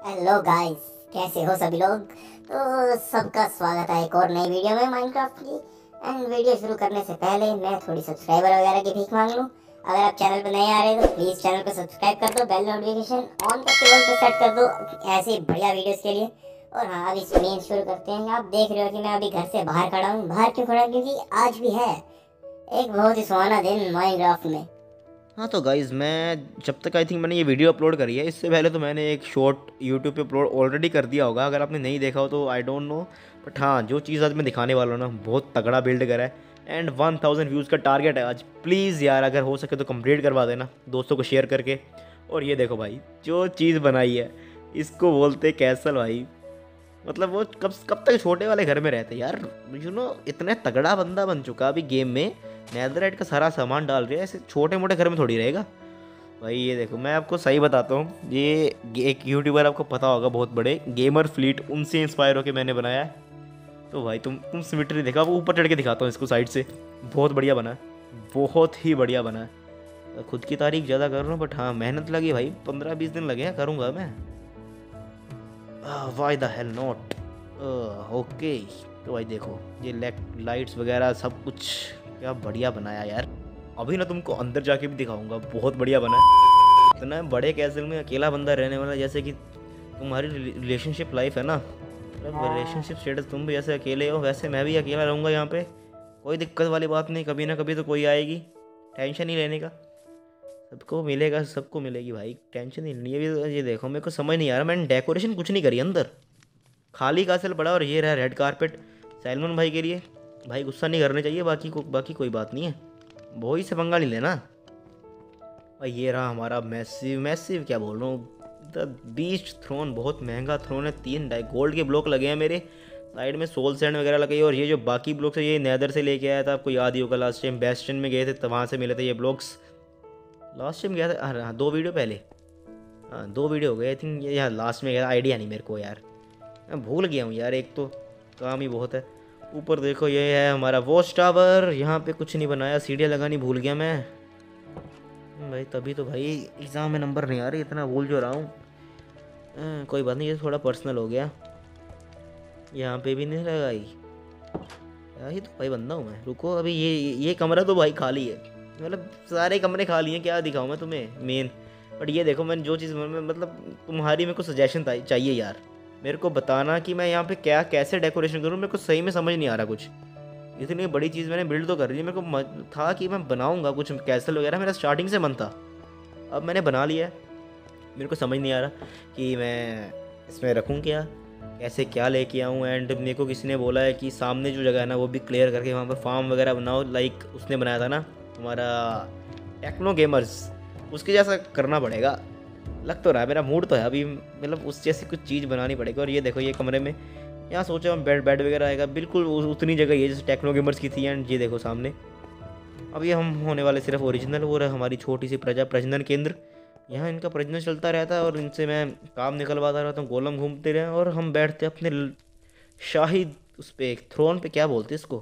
Hello guys, कैसे हो सभी लोग। तो सबका स्वागत है एक और नई वीडियो में माइनक्राफ्ट की। एंड वीडियो शुरू करने से पहले मैं थोड़ी सब्सक्राइबर वगैरह की भीख मांग लूँ। अगर आप चैनल पर नए आ रहे हो तो प्लीज़ चैनल को सब्सक्राइब कर दो, बेल नोटिफिकेशन ऑन करके ऑल पे सेट कर दो ऐसी बढ़िया वीडियोस के लिए। और हाँ, अभी मेन शुरू करते हैं। आप देख रहे हो कि मैं अभी घर से बाहर खड़ा हूँ। बाहर क्यों खड़ा? क्योंकि आज भी है एक बहुत ही सुहाना दिन माइनक्राफ्ट में। हाँ तो गाइज़, मैं जब तक आई थिंक मैंने ये वीडियो अपलोड करी है, इससे पहले तो मैंने एक शॉर्ट यूट्यूब पे अपलोड ऑलरेडी कर दिया होगा। अगर आपने नहीं देखा हो तो आई डोंट नो, बट हाँ, जो चीज़ आज मैं दिखाने वाला हूँ ना, बहुत तगड़ा बिल्ड करा है। एंड 1000 व्यूज़ का टारगेट है आज। प्लीज़ यार, अगर हो सके तो कंप्लीट करवा देना दोस्तों को शेयर करके। और ये देखो भाई, जो चीज़ बनाई है इसको बोलते कैसल भाई। मतलब वो कब कब तक छोटे वाले घर में रहते यार। इतने तगड़ा बंदा बन चुका अभी गेम में। नेदरराइट का सारा सामान डाल रहा है, ऐसे छोटे मोटे घर में थोड़ी रहेगा भाई। ये देखो, मैं आपको सही बताता हूँ, ये एक यूट्यूबर आपको पता होगा बहुत बड़े, गेमर फ्लीट, उनसे इंस्पायर होकर मैंने बनाया है। तो भाई तुम सिमिट्री देखा, वो ऊपर चढ़ के दिखाता हूँ इसको साइड से। बहुत बढ़िया बना है, बहुत ही बढ़िया बना है। खुद की तारीफ ज़्यादा कर रहा हूँ, बट हाँ, मेहनत लगी भाई, 15-20 दिन लगे हैं, करूँगा मैं। Why the hell not. Okay. तो भाई देखो, ये लाइट्स वगैरह सब कुछ क्या बढ़िया बनाया यार। अभी ना तुमको अंदर जाके भी दिखाऊंगा, बहुत बढ़िया बना है। इतना बड़े कैसल में अकेला बंदा रहने वाला, जैसे कि तुम्हारी रिलेशनशिप लाइफ है ना, मतलब रिलेशनशिप स्टेटस, तुम भी जैसे अकेले हो वैसे मैं भी अकेला रहूँगा यहाँ पे। कोई दिक्कत वाली बात नहीं, कभी ना कभी तो कोई आएगी। टेंशन ही लेने का, सबको मिलेगा, सबको मिलेगी भाई, टेंशन ही नहीं। ये देखो, मेरे को समझ नहीं आ रहा, मैंने डेकोरेशन कुछ नहीं करी अंदर, खाली कासल पड़ा। और ये रहा रेड कारपेट सैलमन भाई के लिए। भाई गुस्सा नहीं करने चाहिए, बाकी कोई बात नहीं है, वो ही से पंगा नहीं लेना भाई। ये रहा हमारा मैसिव मैसिव, क्या बोल रहा हूँ, द बीस्ट थ्रोन। बहुत महंगा थ्रोन है, 3 गोल्ड के ब्लॉक लगे हैं मेरे। साइड में सोल सैंड वगैरह लगे हैं। और ये जो बाकी ब्लॉक्स है, ये नेदर से लेके आया था, आपको याद ही होगा, लास्ट टाइम बेस्टन में गए थे तो वहाँ से मिले थे ये ब्लॉक्स। लास्ट टाइम गया था, हाँ 2 वीडियो पहले, हाँ 2 वीडियो हो गए आई थिंक। ये यहाँ लास्ट में गया था, आइडिया नहीं मेरे को यार, मैं भूल गया हूँ यार, एक तो काम ही बहुत है। ऊपर देखो, ये है हमारा वॉच टावर। यहाँ पे कुछ नहीं बनाया, सीढ़ियाँ लगानी भूल गया मैं भाई। तभी तो भाई एग्ज़ाम में नंबर नहीं आ रहे, इतना भूल जो रहा हूँ। कोई बात नहीं, ये थोड़ा पर्सनल हो गया। यहाँ पे भी नहीं लगाई, यही तो भाई बंदा हूँ मैं। रुको, अभी ये कमरा तो भाई खाली है, मतलब सारे कमरे खाली हैं, क्या दिखाऊँ मैं तुम्हें मेन। बट ये देखो, मैंने जो चीज़ मतलब तुम्हारी मेरे को सजेशन चाहिए यार, मेरे को बताना कि मैं यहाँ पे क्या कैसे डेकोरेशन करूँ। मेरे को सही में समझ नहीं आ रहा कुछ। इतनी बड़ी चीज़ मैंने बिल्ड तो कर ली, मेरे को था कि मैं बनाऊँगा कुछ कैसल वगैरह, मेरा स्टार्टिंग से मन था। अब मैंने बना लिया है, मेरे को समझ नहीं आ रहा कि मैं इसमें रखूँ क्या, कैसे क्या लेके आऊँ। एंड मेरे को किसी ने बोला है कि सामने जो जगह है ना, वो भी क्लियर करके वहाँ पर फार्म वगैरह बनाओ, लाइक उसने बनाया था ना हमारा टेक्नो गेमर्स, उसके जैसा करना पड़ेगा। लग तो रहा है, मेरा मूड तो है अभी, मतलब उस जैसी कुछ चीज़ बनानी पड़ेगी। और ये देखो, ये कमरे में यहाँ सोचा हम बेड बेड वगैरह आएगा, बिल्कुल उतनी जगह ही है जैसे टेक्नो गेमर्स की थी। एंड ये देखो सामने, अब ये हम होने वाले सिर्फ ओरिजिनल, वो रहा हमारी छोटी सी प्रजनन केंद्र। यहाँ इनका प्रजनन चलता रहता है और इनसे मैं काम निकलवाता रहता हूँ। गोलम घूमते रहे और हम बैठते अपने शाही उस पर, एक थ्रोन पे, क्या बोलते इसको,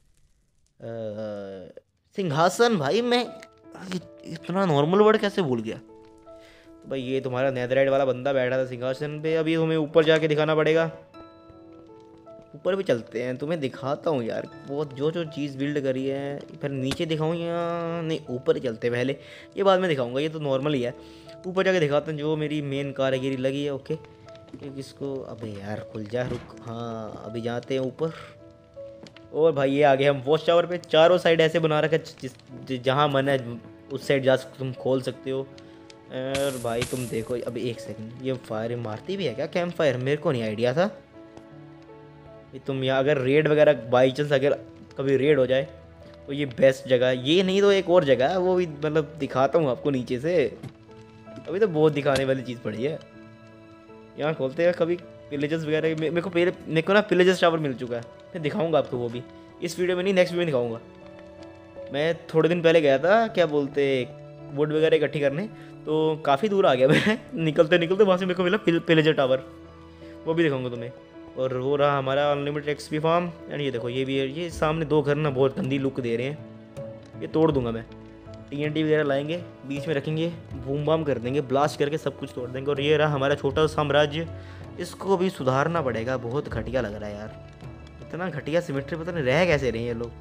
सिंहासन। भाई मैं इतना नॉर्मल वर्ड कैसे भूल गया। तो भाई ये तुम्हारा नेदरराइट वाला बंदा बैठा था सिंहासन पे, अभी तुम्हें ऊपर जाके दिखाना पड़ेगा। ऊपर भी चलते हैं, तुम्हें दिखाता हूँ यार, वो जो जो चीज़ बिल्ड करी है। फिर नीचे दिखाऊँ या नहीं, ऊपर ही चलते हैं पहले, ये बाद में दिखाऊंगा, ये तो नॉर्मल ही है। ऊपर जाके दिखाते हैं जो मेरी मेन कारीगिरी लगी है। ओके, किसको, अबे यार खुल जा, रुक, हाँ अभी जाते हैं ऊपर। और भाई ये आगे हम वॉच टावर पे, चारों साइड ऐसे बना रखा है, जहाँ मन है उस साइड जा तुम खोल सकते हो। और भाई तुम देखो, अभी एक सेकंड, ये फायर मारती भी है क्या कैंप फायर? मेरे को नहीं आइडिया था। तुम यहाँ अगर रेड वगैरह बाई चांस अगर कभी रेड हो जाए तो ये बेस्ट जगह है। ये नहीं तो एक और जगह है, वो भी मतलब दिखाता हूँ आपको नीचे से। अभी तो बहुत दिखाने वाली चीज़ पड़ी है। यहाँ खोलते हैं कभी पिलेजेस वगैरह। मेरे को ना पिलेजेस टावर मिल चुका है, मैं दिखाऊंगा आपको वो भी, इस वीडियो में नहीं, नेक्स्ट वीडियो में दिखाऊंगा। मैं थोड़े दिन पहले गया था, क्या बोलते, वुड वगैरह इकट्ठी करने, तो काफ़ी दूर आ गया मैं निकलते निकलते वहाँ से मेरे को मिला पिलेजर टावर, वो भी दिखाऊंगा तुम्हें। और वो रहा हमारा अनलिमिटेड एक्सपी फार्म। एंड ये देखो, ये भी है, ये सामने 2 घर ना बहुत गंदी लुक दे रहे हैं, ये तोड़ दूंगा मैं। TNT वगैरह लाएंगे, बीच में रखेंगे, बूम बाम कर देंगे, ब्लास्ट करके सब कुछ तोड़ देंगे। और ये रहा हमारा छोटा सा साम्राज्य। इसको भी सुधारना पड़ेगा। बहुत घटिया लग रहा है यार, इतना घटिया सिमेट्री, पता नहीं रह कैसे रहे हैं ये लोग,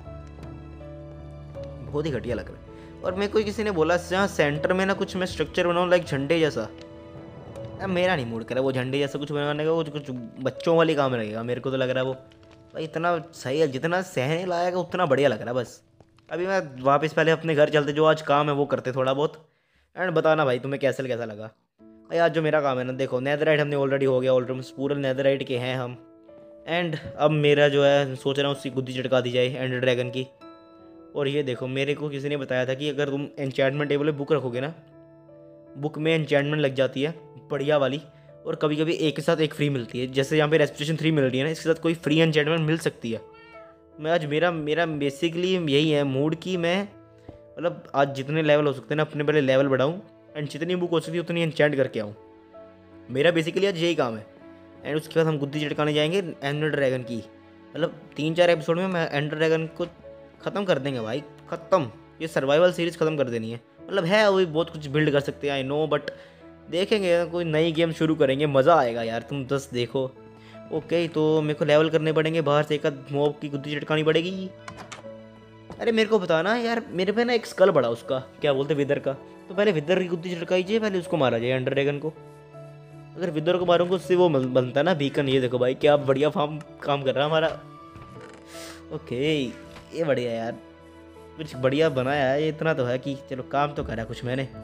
बहुत ही घटिया लग रहा है। और मेरे को किसी ने बोला जहाँ सेंटर में ना कुछ मैं स्ट्रक्चर बनाऊँ लाइक झंडे जैसा। अब मेरा नहीं मूड करा वो झंडे जैसा कुछ बनाने का, वो कुछ बच्चों वाली काम लगेगा मेरे को तो लग रहा है वो। भाई इतना सही है, जितना सहने लायक है उतना बढ़िया लग रहा है बस। अभी मैं वापस पहले अपने घर चलते, जो आज काम है वो करते थोड़ा बहुत, एंड बताना भाई तुम्हें कैसा लगा। भाई आज जो मेरा काम है ना, देखो नेदरराइट हमने ऑलरेडी हो गया, ऑलमोस्ट पूरा नेदरराइट के हैं हम। एंड अब मेरा जो है सोच रहा हूँ उसकी गुद्दी चटका दी जाए एंडर ड्रैगन की। और ये देखो मेरे को किसी ने बताया था कि अगर तुम एन्चेंटमेंट टेबल में बुक रखोगे ना, बुक में एन्चेंटमेंट लग जाती है बढ़िया वाली, और कभी कभी एक के साथ एक फ्री मिलती है। जैसे यहाँ पे रेस्पिरेशन 3 मिल रही है ना, इसके साथ कोई फ्री एन्चेंटमेंट मिल सकती है। मैं आज मेरा बेसिकली यही है मूड कि मैं मतलब आज जितने लेवल हो सकते हैं ना अपने पहले लेवल बढ़ाऊँ, एंड जितनी बुक हो सकती है उतनी एन्चेंट करके आऊँ। मेरा बेसिकली आज यही काम है। एंड उसके बाद हम गुद्दी चटकाने जाएंगे एंडर ड्रैगन की। मतलब 3-4 एपिसोड में मैं एंडर ड्रैगन को ख़त्म कर देंगे भाई, ख़त्म। ये सर्वाइवल सीरीज़ ख़त्म कर देनी है। मतलब है वही बहुत कुछ बिल्ड कर सकते हैं आई नो, बट देखेंगे कोई नई गेम शुरू करेंगे, मज़ा आएगा यार, तुम बस देखो। ओके तो मेरे को लेवल करने पड़ेंगे, बाहर से एक आध मॉब की गुद्दी चटकानी पड़ेगी। अरे मेरे को बताना यार, मेरे पे ना एक स्कल पड़ा उसका, क्या बोलते विदर का, तो पहले विदर की गुद्दी चटकाई जाए, पहले उसको मारा जाए एंडर ड्रैगन को। अगर विदर को मारूंगा उससे वो बनता है ना बीकन। ये देखो भाई क्या बढ़िया फार्म काम कर रहा है हमारा। ओके ये बढ़िया यार, कुछ बढ़िया बनाया है, इतना तो है कि चलो काम तो करा कुछ मैंने।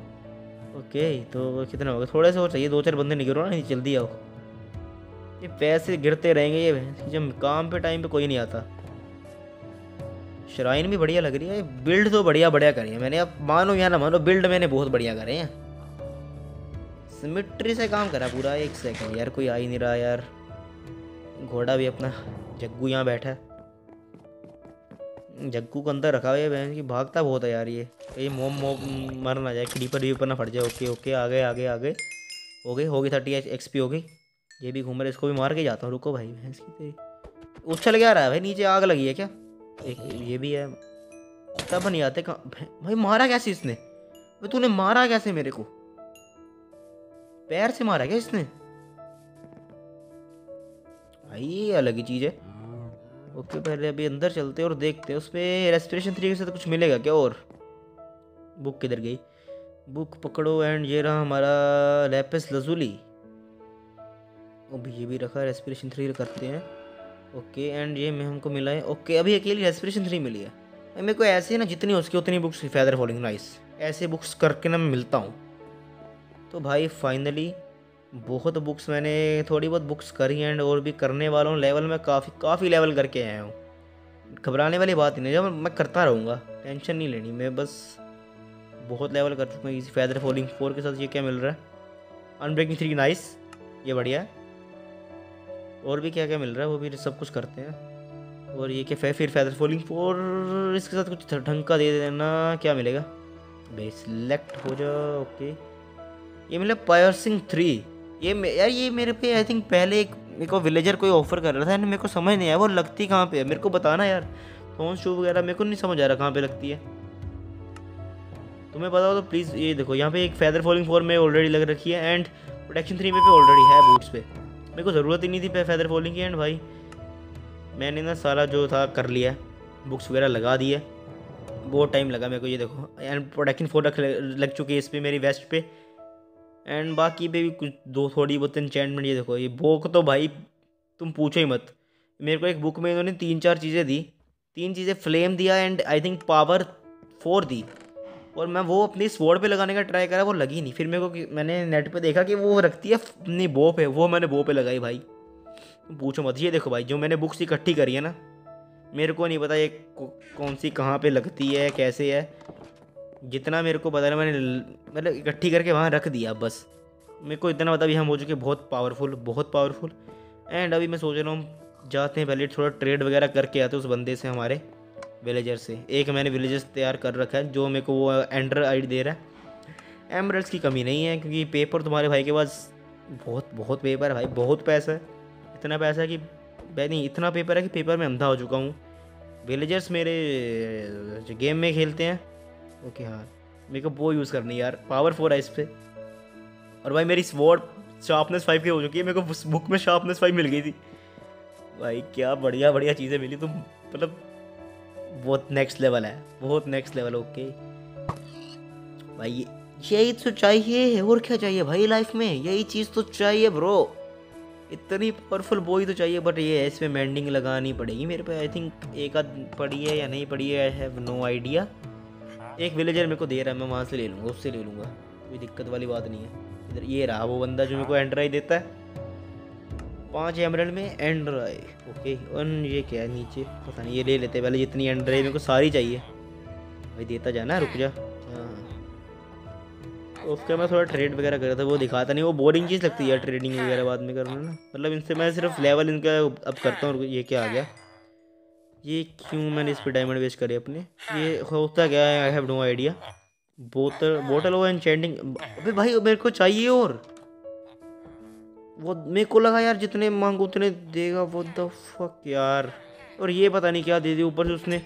ओके तो कितना होगा, थोड़े से और चाहिए, 2-4 बंदे निकलो ना, जल्दी आओ। ये पैसे गिरते रहेंगे ये, जब काम पे टाइम पे कोई नहीं आता। श्राइन भी बढ़िया लग रही है, बिल्ड तो बढ़िया करी है मैंने। अब मानो या ना मानो, बिल्ड मैंने बहुत बढ़िया करे हैं। सिमेट्री से काम करा पूरा। एक सेकंड यार, कोई आ ही नहीं रहा यार। घोड़ा भी अपना जग्गू यहाँ बैठा है, जग्गू को अंदर रखा हुआ है बहन की, भागता बहुत है यार ये मोम मर ना जाए, क्रीपर भी ऊपर ना फट जाए। ओके आगे हो गई 30 XP हो गई। ये भी घूम रहा है, इसको भी मार के जाता हूँ। रुको भाई भैंस की तेरी, उछल क्या रहा है भाई, नीचे आग लगी है क्या? एक ये भी है, तब नहीं आते कहाँ भाई। मारा कैसे इसने भाई, तूने मारा कैसे मेरे को? पैर से मारा क्या इसने भाई? ये अलग ही चीज़ है। ओके पहले अभी अंदर चलते हैं और देखते हैं उस पर रेस्पिरेशन 3 से तो कुछ मिलेगा क्या? और बुक किधर गई? बुक पकड़ो, एंड ये रहा हमारा लैपिस लजुली। अभी ये भी रखा, रेस्पिरेशन 3 करते हैं। ओके एंड ये में हमको मिला है। ओके अभी अकेली रेस्पिरेशन 3 मिली है। मेरे को ऐसे ना जितनी हो सके उतनी बुक्स, फेदर फॉलिंग नाइस, ऐसे बुक्स करके ना मैं मिलता हूँ। तो भाई फाइनली बहुत बुक्स मैंने थोड़ी बहुत बुक्स करी, एंड और भी करने वाला हूँ। लेवल में काफ़ी लेवल करके आया हूँ। घबराने वाली बात ही नहीं, जब मैं करता रहूँगा, टेंशन नहीं लेनी। मैं बस बहुत लेवल कर चुका हूँ इसी फेदर फॉलिंग 4 के साथ। ये क्या मिल रहा है? अनब्रेकिंग 3 नाइस, ये बढ़िया है। और भी क्या क्या मिल रहा है वो भी सब कुछ करते हैं। और ये क्या फिर फेदर फॉलिंग 4, इसके साथ कुछ ढंग का दे देना। क्या मिलेगा भाई? सिलेक्ट हो जाओ। ओके ये मिला पायर्सिंग 3। यार ये मेरे पे आई थिंक पहले एक मेरे को विलेजर कोई ऑफर कर रहा था, मेरे को समझ नहीं आया वो लगती कहाँ पे है। मेरे को बताना यार, फोन शू वगैरह मेरे को नहीं समझ आ रहा कहाँ पे लगती है। तुम्हें पता हो तो प्लीज़। ये देखो यहाँ पे एक फेदर फॉलिंग 4 में ऑलरेडी लग रखी है, एंड प्रोटेक्शन 3 में पे ऑलरेडी है बूट्स पे। मेरे को ज़रूरत ही नहीं थी फेदर फॉलिंग की। एंड भाई मैंने ना सारा जो था कर लिया, बुक्स वगैरह लगा दी है। बहुत टाइम लगा मेरे को। ये देखो एंड प्रोटेक्शन 4 लग चुकी है इस पर, मेरी वेस्ट पे। एंड बाकी पे भी कुछ थोड़ी बहुत एन्चेंटमेंट। ये देखो ये बुक तो भाई तुम पूछो ही मत। मेरे को एक बुक में इन्होंने 3-4 चीज़ें दी। 3 चीज़ें फ्लेम दिया, एंड आई थिंक पावर 4 दी। और मैं वो अपनी स्वॉर्ड पे लगाने का ट्राई करा, वो लगी नहीं। फिर मेरे को मैंने नेट पे देखा कि वो रखती है अपनी बो पे, वो मैंने बो पे लगाई भाई। तुम पूछो मत। ये देखो भाई जो मैंने बुक्स इकट्ठी करी है ना, मेरे को नहीं पता ये कौन सी कहाँ पे लगती है कैसे है। जितना मेरे को पता है मैंने मतलब इकट्ठी करके वहाँ रख दिया बस। मेरे को इतना पता भी हम हो चुके बहुत पावरफुल। एंड अभी मैं सोच रहा हूँ जाते हैं पहले थोड़ा ट्रेड वगैरह करके आते हैं उस बंदे से, हमारे विलेजर से। एक मैंने विलेजर्स तैयार कर रखा है जो मेरे को वो एंडर आईडी दे रहा है। एमरल्ड्स की कमी नहीं है क्योंकि पेपर तुम्हारे भाई के पास बहुत पेपर है भाई, बहुत पैसा है। इतना पैसा है कि नहीं, इतना पेपर है कि पेपर में अंधा हो चुका हूँ। विलेजर्स मेरे गेम में खेलते हैं, ओके हाँ, मेरे को वो यूज़ करनी है यार, पावर 4 है इस पे। और भाई मेरी स्वॉर्ड शार्पनेस 5 की हो चुकी है, मेरे को उस बुक में शार्पनेस 5 मिल गई थी भाई। क्या बढ़िया बढ़िया चीज़ें मिली, तो मतलब बहुत नेक्स्ट लेवल है, बहुत नेक्स्ट लेवल। ओके भाई यही तो चाहिए, और क्या चाहिए भाई लाइफ में, यही चीज़ तो चाहिए ब्रो। इतनी पावरफुल बॉय तो चाहिए, बट ये है इसमें मेंडिंग लगानी पड़ेगी मेरे पे। आई थिंक एक आध पड़ी है या नहीं पड़ी है, आई हैव नो आइडिया। एक विलेजर मेरे को दे रहा है, मैं वहाँ से ले लूँगा, उससे ले लूँगा, कोई दिक्कत वाली बात नहीं है। इधर ये रहा वो बंदा जो मेरे को एंड्राई देता है 5 एमरल्ड में एंड्राई। ओके और ये क्या है नीचे, पता नहीं, ये ले लेते पहले, जितनी एंड्राई मेरे को सारी चाहिए भाई, देता जाना, रुक जा। हाँ उसका मैं थोड़ा ट्रेड वगैरह कर रहा था, वो दिखाता नहीं, वो बोरिंग चीज़ लगती है यार ट्रेडिंग वगैरह बाद में करना ना। मतलब इनसे मैं सिर्फ लेवल इनका अब करता हूँ। ये क्या आ गया, ये क्यों मैंने इस पर डायमंड वेस्ट करे अपने, ये होता क्या है, आई हैव नो आइडिया। बोतल वो एन्चेंटिंग, अबे भाई मेरे को चाहिए, और वो मेरे को लगा यार जितने मांगो उतने देगा, वो द फक यार। और ये पता नहीं क्या दे दिया ऊपर से उसने,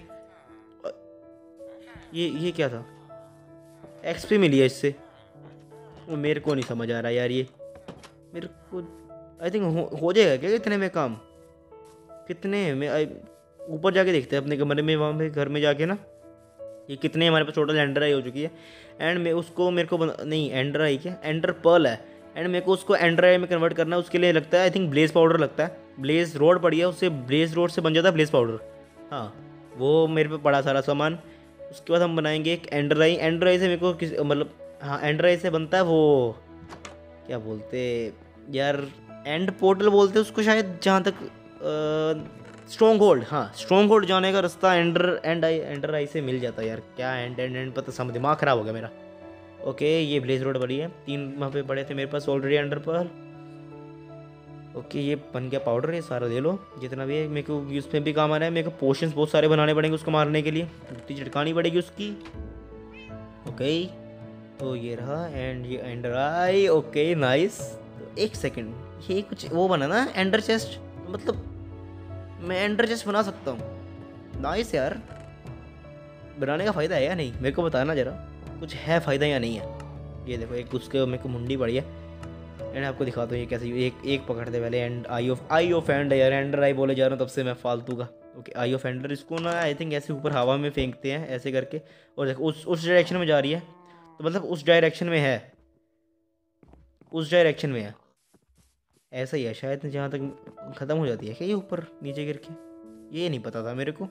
ये क्या था, एक्सपी मिली है इससे, वो मेरे को नहीं समझ आ रहा यार। ये मेरे को आई थिंक हो जाएगा क्या इतने में काम, कितने में ऊपर जाके देखते हैं अपने कमरे में, वहाँ पे घर में जाके ना, ये कितने हमारे पास टोटल एंडर आई हो चुकी है। एंड मैं उसको मेरे को नहीं एंडर आई क्या, एंडर पर्ल है, एंड मेरे को उसको एंडर आई में कन्वर्ट करना है। उसके लिए लगता है आई थिंक ब्लेज पाउडर लगता है, ब्लेज रोड पड़ी है, उससे ब्लेज रोड से बन जाता है ब्लेज पाउडर। हाँ वो मेरे पे पड़ा सारा सामान। उसके बाद हम बनाएंगे एक एंडर आई। एंडर आई से मेरे को किस मतलब, हाँ एंडर आई से बनता है वो क्या बोलते यार, एंड पोर्टल बोलते हैं उसको शायद, जहाँ तक स्ट्रॉन्ग होल्ड, हाँ स्ट्रॉन्ग होल्ड जाने का रास्ता एंडर आई से मिल जाता है यार। क्या एंड पता, सब दिमाग खराब हो गया मेरा। ओके ये ब्लेज रोड बड़ी है, 3 वहाँ पे पड़े थे मेरे पास ऑलरेडी अंडर पर। ओके ये बन गया पाउडर, ये सारा ले लो जितना भी है, मेरे को उसमें भी काम आ रहा है। मेरे को पोशंस बहुत सारे बनाने पड़ेंगे उसको मारने के लिए, टूटी चिटकानी पड़ेगी उसकी। ओके तो ये रहा, एंड ये एंडर आई। Okay nice. एक सेकेंड, ये कुछ वो बना ना एंडर चेस्ट, मतलब मैं एंडर चेस्ट बना सकता हूँ। नाइस यार, बनाने का फ़ायदा है या नहीं मेरे को बताना ज़रा, कुछ है फ़ायदा या नहीं है। ये देखो एक उसके मेरे को मुंडी पड़ी है, एंड आपको दिखाता हूँ ये कैसे, एक पकड़ते पहले, एंड आई ऑफ एंड यार, एंडर आई बोले जा रहा हूँ तब से मैं फालतू का। ओके आई ऑफ एंडर, इसको ना आई थिंक ऐसे ऊपर हवा में फेंकते हैं ऐसे करके, और देखो उस डायरेक्शन में जा रही है, तो मतलब उस डायरेक्शन में है, उस डायरेक्शन में है, ऐसा ही है शायद, जहाँ तक ख़त्म हो जाती है क्या ये ऊपर नीचे गिर के, ये नहीं पता था मेरे को।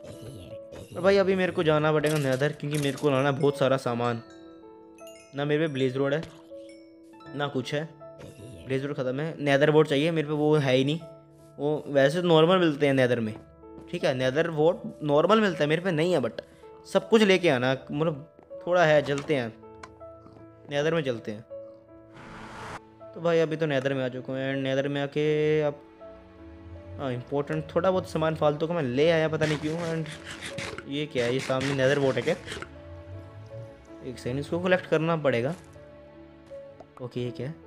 और भाई अभी मेरे को जाना पड़ेगा नेदर, क्योंकि मेरे को लाना बहुत सारा सामान, ना मेरे पे ब्लेज रोड है ना कुछ है, ब्लेज रोड ख़त्म है, नेदर बोर्ड चाहिए मेरे पे, वो है ही नहीं। वो वैसे तो नॉर्मल मिलते हैं नेदर में, ठीक है नेदर बोर्ड नॉर्मल मिलता है, मेरे पे नहीं है, बट सब कुछ लेके आना, मतलब थोड़ा है, चलते हैं नेदर में चलते हैं। तो भाई अभी तो नेदर में आ चुका हूँ, एंड नेदर में आके अब हाँ इम्पोर्टेंट थोड़ा बहुत सामान फालतू का मैं ले आया, पता नहीं क्यों। एंड ये क्या है, ये सामने नेदर बोट है क्या, एक सेकंड इसको कलेक्ट करना पड़ेगा। ओके ये क्या है,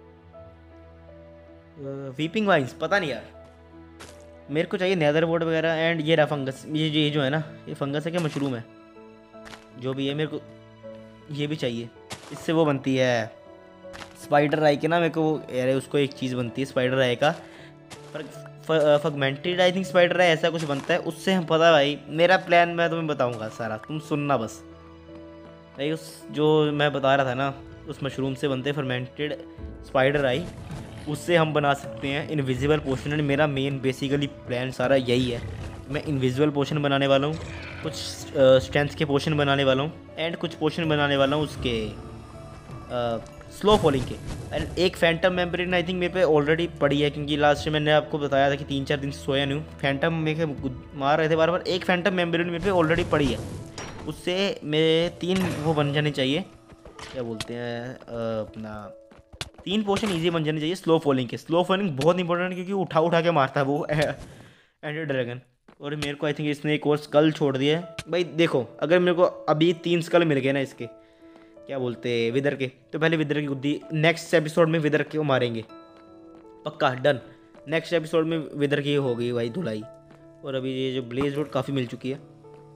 वीपिंग वाइन्स, पता नहीं यार मेरे को चाहिए नेदर बोट वगैरह। एंड ये रहा फंगस, ये जो है ना, ये फंगस है क्या मशरूम है, जो भी है मेरे को ये भी चाहिए, इससे वो बनती है स्पाइडर आई के ना, मेरे को यार उसको एक चीज़ बनती है स्पाइडर आई का, फगमेंटेड आई थिंक स्पाइडर है, ऐसा कुछ बनता है उससे। हम पता भाई मेरा प्लान मैं तुम्हें बताऊंगा सारा, तुम सुनना बस भाई। उस जो मैं बता रहा था ना, उस मशरूम से बनते फर्मेंटेड स्पाइडर आई, उससे हम बना सकते हैं इनविजिबल पोशन। एंड मेरा मेन बेसिकली प्लान सारा यही है, मैं इनविजिबल पोशन बनाने वाला हूँ, कुछ स्ट्रेंथ के पोशन बनाने वाला हूँ, एंड कुछ पोशन बनाने वाला हूँ उसके स्लो फॉलिंग के। एंड एक फैंटम मेम्ब्रेन आई थिंक मेरे पे ऑलरेडी पड़ी है, क्योंकि लास्ट में मैंने आपको बताया था कि 3-4 दिन से सोया नहीं हूँ, फैंटम मेरे मार रहे थे बार बार। एक फैंटम मेम्ब्रेन मेरे पे ऑलरेडी पड़ी है, उससे मेरे 3 वो बन जाने चाहिए, क्या बोलते हैं अपना 3 पोर्शन ईजी बन जाने चाहिए स्लो फॉलिंग के। स्लो फॉलिंग बहुत इंपॉर्टेंट है, क्योंकि उठा उठा के मारता है वो एंडर ड्रैगन। और मेरे को आई थिंक इसने एक और स्कल छोड़ दिया है भाई। देखो अगर मेरे को अभी 3 स्कल मिल गए ना इसके, क्या बोलते हैं विदर के, तो पहले विदर की गुद्दी नेक्स्ट एपिसोड में विदर के को मारेंगे पक्का, डन। नेक्स्ट एपिसोड में विदर की हो गई भाई धुलाई। और अभी ये जो ब्लेज रोड काफ़ी मिल चुकी है,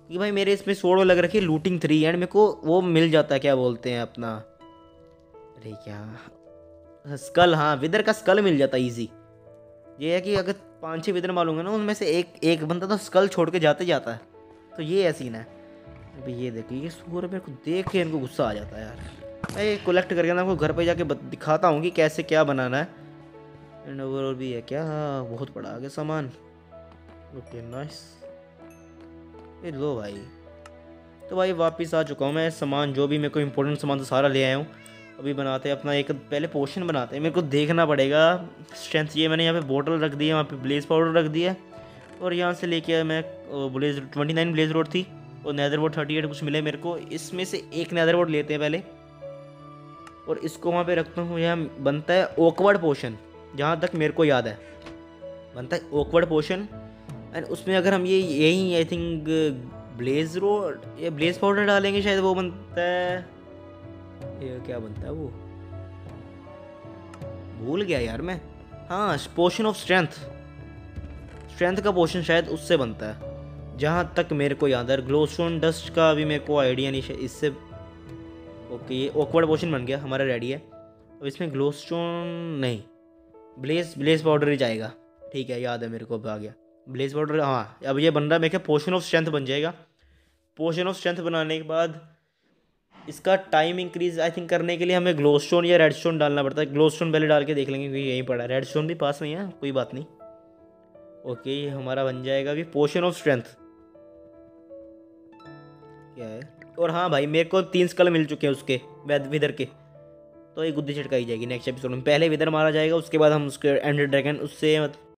कि भाई मेरे इसमें सोड लग रखी है लूटिंग 3 एंड मेरे को वो मिल जाता है, क्या बोलते हैं अपना, अरे क्या स्कल, हाँ विदर का स्कल मिल जाता है ईजी। ये है कि अगर 5-6 विदर मारूंगा ना उनमें से एक बंदा तो स्कल छोड़ के जाते जाता है, तो ये है सीन है। अभी ये देखो ये सूअर मेरे को देख के इनको गुस्सा आ जाता है यार। मैं ये कलेक्ट करके ना आपको घर पे जाके दिखाता हूँ कि कैसे क्या बनाना है। एंड ओवरऑल भी है क्या, बहुत बड़ा आगे सामान। ओके नाइस, ये लो भाई। तो भाई वापस आ चुका हूँ मैं, सामान जो भी मेरे को इम्पोर्टेंट सामान तो सारा ले आया हूँ। अभी बनाते हैं अपना एक, पहले पोशन बनाते हैं, मेरे को देखना पड़ेगा स्ट्रेंथ। ये मैंने यहाँ पे बोतल रख दी है, वहाँ पे ब्लेज पाउडर रख दिया, और यहाँ से लेके मैं ब्लेज 29 ब्लेज रोड थी और नैदर बोर्ड 38 कुछ मिले मेरे को। इसमें से एक नैदर बोर्ड लेते हैं पहले, और इसको वहाँ पे रखता हूँ। यहाँ बनता है ओकवर्ड पोशन, जहाँ तक मेरे को याद है बनता है ओकवर्ड पोशन। एंड उसमें अगर हम यही आई थिंक ब्लेज रोड या ब्लेज पाउडर डालेंगे शायद वो बनता है, ये क्या बनता है वो, भूल गया यार मैं। हाँ पोशन ऑफ स्ट्रेंथ का पोशन शायद उससे बनता है, जहाँ तक मेरे को याद है। ग्लोस्टोन डस्ट का अभी मेरे को आइडिया नहीं इससे। ओके ये ऑकवर्ड पोशन बन गया हमारा, रेडी है। अब इसमें ग्लोस्टोन नहीं, ब्लेज पाउडर ही जाएगा। ठीक है याद है मेरे को, अब आ गया ब्लेज पाउडर। हाँ अब ये बन रहा है, मेरे क्या पोशन ऑफ स्ट्रेंथ बन जाएगा। पोशन ऑफ स्ट्रेंथ बनाने के बाद इसका टाइम इंक्रीज आई थिंक करने के लिए हमें ग्लोस्टोन या रेडस्टोन डालना पड़ता है। ग्लोस्टोन पहले डाल के देख लेंगे क्योंकि यहीं पड़ा है, रेडस्टोन भी पास में है, कोई बात नहीं। ओके ये हमारा बन जाएगा अभी पोशन ऑफ स्ट्रेंथ। क्या है, और हाँ भाई मेरे को 3 स्कल मिल चुके हैं उसके विदर के, तो ये गुद्दी छिड़काई जाएगी नेक्स्ट एपिसोड में। पहले विदर मारा जाएगा, उसके बाद हम उसके एंडर ड्रैगन उससे